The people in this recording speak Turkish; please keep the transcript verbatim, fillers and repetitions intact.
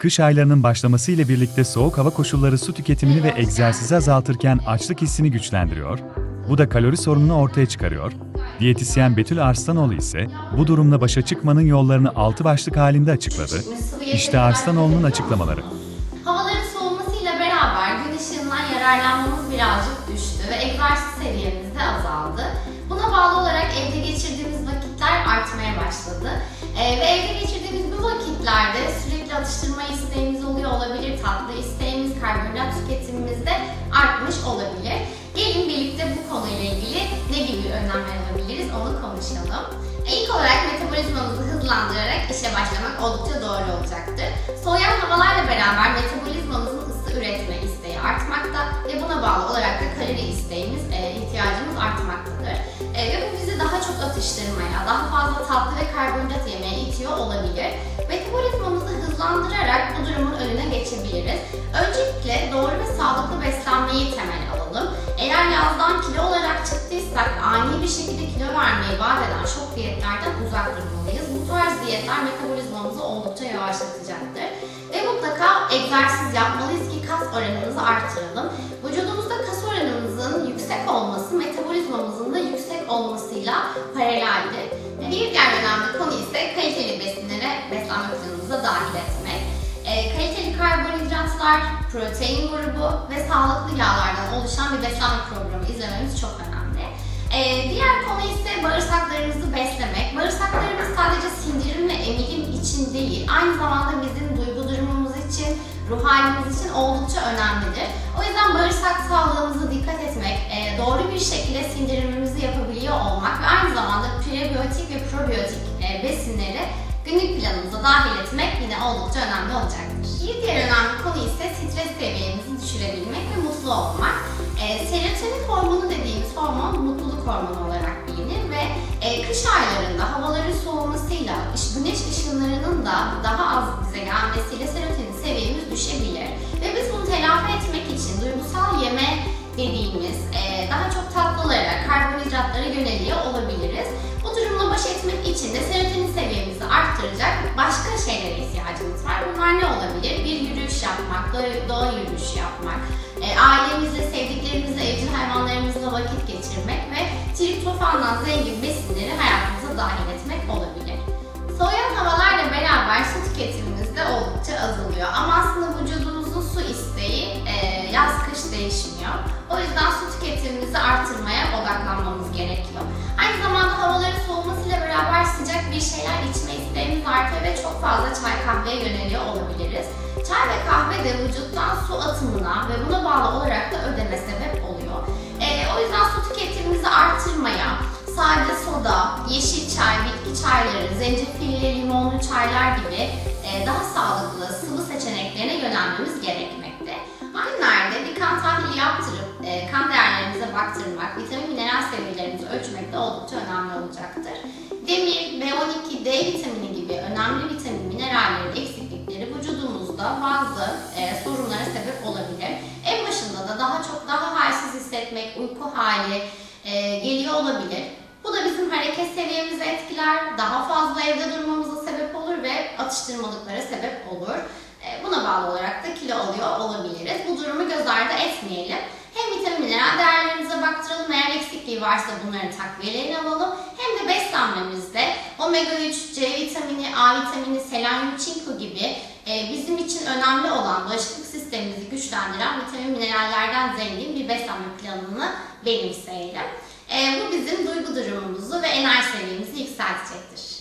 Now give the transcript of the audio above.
Kış aylarının başlaması ile birlikte soğuk hava koşulları su tüketimini ve egzersizi azaltırken açlık hissini güçlendiriyor. Bu da kalori sorununu ortaya çıkarıyor. Diyetisyen Betül Arslanoğlu ise bu durumla başa çıkmanın yollarını altı başlık halinde açıkladı. İşte Arslanoğlu'nun açıklamaları. Havaların soğumasıyla beraber gün ışığından yararlanmamız birazcık düştü ve egzersiz seviyemiz de azaldı. Buna bağlı olarak evde geçirdiğimiz vakitler artmaya başladı. Ee, ve evde geçirdiğimiz bu vakitlerde sürekli atıştırma isteğimiz oluyor olabilir, tatlı isteğimiz, karbonhidrat tüketimimiz de artmış olabilir. Gelin birlikte bu konuyla ilgili ne gibi önlemler alabiliriz onu konuşalım. İlk olarak metabolizmamızı hızlandırarak işe başlamak oldukça doğru olacaktır. Soğuyan havalarla beraber metabolizmamızın ısı üretme isteği artmakta ve buna bağlı olarak da kalori isteğimiz, e, ihtiyacımız artmaktadır. E, ve bu bizi daha çok atıştırmaya, daha fazla tatlı ve karbonhidrat yemeye itiyor olabilir. Metabolizmamızı hızlandırarak bu durumun önüne geçebiliriz. Öncelikle doğru ve sağlıklı beslenmeyi temel alalım. Eğer yazdan kilo olarak çıktıysak ani bir şekilde kilo vermeyi vaat eden şok diyetlerden uzak durmalıyız. Bu tarz diyetler metabolizmamızı oldukça yavaşlatacaktır. Ve mutlaka egzersiz yapmalıyız ki kas oranımızı artıralım. Vücudumuzda kas oranımızın yüksek olması metabolizmamızın da yüksek olmasıyla paraleldir. Bir diğer önemli konu ise kaliteli besinlere beslenme planımıza dahil etmek. E, kaliteli karbonhidratlar, protein grubu ve sağlıklı yağlardan oluşan bir beslenme programı izlememiz çok önemli. E, diğer konu ise bağırsaklarımızı beslemek. Bağırsaklarımız sadece sindirim ve emilim için değil, aynı zamanda bizim duygu durumumuz için, ruh halimiz için oldukça önemlidir. O yüzden bağırsak sağlığımıza dikkat etmek, e, doğru bir şekilde sindirimimizi yapabiliyor olmak ve aynı zamanda prebiyotik ve probiyotik e, besinleri günlük planımıza dahil etmek yine oldukça önemli olacaktır. Bir diğer önemli konu ise stres seviyemizi düşürebilmek ve mutlu olmak. E, serotonin hormonu dediğimiz hormon mutluluk hormonu olarak bilinir ve e, kış aylarında havaların soğumasıyla güneş ışınlarının da daha az bize gelmesiyle serotonin seviyemiz düşebilir. Ve biz bunu telafi etmek için duygusal yeme dediğimiz e, daha çok tatlılara, karbonhidratlara yöneliyor olabiliriz. Bu durumla baş etmek için de serotonin seviyemizi arttıracak başka şeylere ihtiyacımız var. Bunlar ne olabilir? Bir yürüyüş yapmak, doğa yürüyüşü yapmak, e, ailemizle, sevdiklerimizle, evcil hayvanlarımızla vakit geçirmek ve triptofandan zengin besinleri hayatımıza dahil etmek olabilir. Soğuyan havalarla beraber su tüketimimiz de oldukça azalıyor. Ama aslında vücudumuzun su isteği e, yaz-kış değişmiyor. O yüzden su tüketimimizi artırmaya odaklanmamız gerekiyor. Aynı zamanda havaların soğumasıyla beraber sıcak bir şeyler içme isteğimiz artıyor ve çok fazla çay kahveye yöneliyor olabiliriz. Çay ve kahve de vücuttan su atımına ve buna bağlı olarak da ödeme sebep oluyor. E, o yüzden su tüketimimizi artırmaya, sade soda, yeşil çay, bitki çayları, zencefilli, limonlu çaylar gibi e, daha sağlıklı sıvı seçeneklerine yönelmemiz gerekmekte. Günlerde bir kan tahlili yaptırıp e, kan değerlerimize baktırmak, vitamin mineral seviyelerimizi ölçmek de oldukça önemli olacaktır. Demir, B on iki, D vitamini gibi önemli vitamin minerallerin eksiklikleri vücudumuzda bazı e, sorunlara sebep olabilir. En başında da daha çok daha halsiz hissetmek, uyku hali e, geliyor olabilir. Bu da bizim hareket seviyemizi etkiler, daha fazla evde durmamıza sebep olur ve atıştırmalıklara sebep olur. Buna bağlı olarak da kilo alıyor olabiliriz. Bu durumu göz ardı etmeyelim. Hem vitamin mineral değerlerimize baktıralım, eğer eksikliği varsa bunların takviyelerini alalım. Hem de beslenmemizde omega üç, C vitamini, A vitamini, selenyum, çinko gibi bizim için önemli olan bağışıklık sistemimizi güçlendiren vitamin minerallerden zengin bir beslenme planını benimseyelim. Bu bizim duygu durumumuzu ve enerji seviyemizi yükseltecektir.